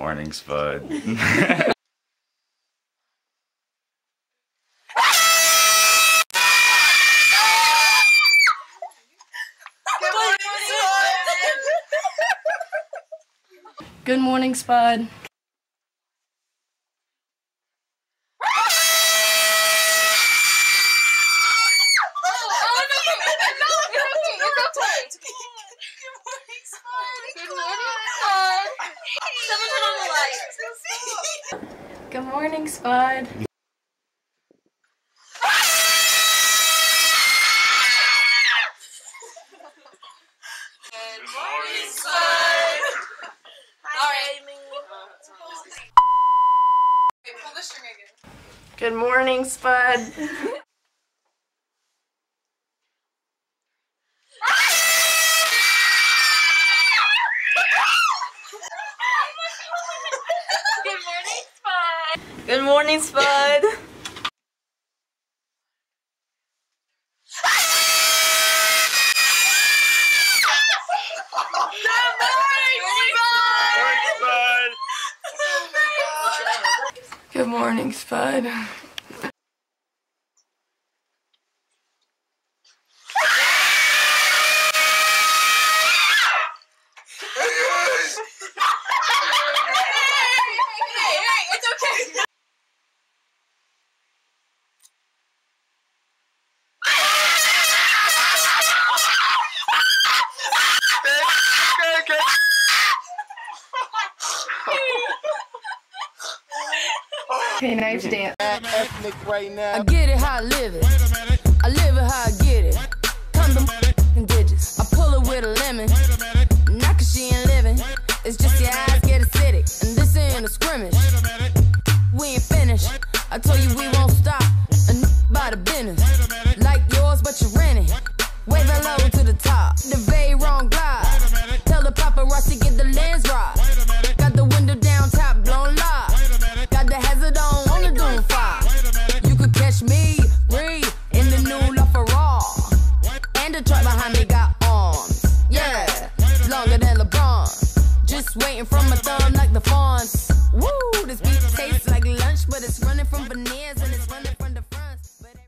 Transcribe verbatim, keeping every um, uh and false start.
morning, Spud. Good morning, Spud. Good morning, Spud. Good morning, Spud. Hi, Amy. Okay, pull the string again. Good morning, Spud. Good morning, Spud. Good morning, Spud. Okay, knife dance. Ethnic right now. I get it how I live it. I live it how I get it. Come them f***ing digits. I pull it with a lemon. Not cause she ain't living. It's just your eyes get acidic. And this ain't a scrimmage. We ain't finished. I told you we won't stop. A n by the business. Like yours, but you're renting. Wave hello to the top. The very wrong glide. Tell the paparazzi get the lens right. Got the window down, top blown live. Got the hazard on, on the doom fire. You could catch me, breathe, in the new LaFerrari. And the truck behind me got arms. Yeah, longer than LeBron. Just waiting from my thumb like the fawns. Woo, this beat tastes like lunch, but it's running from veneers and it's running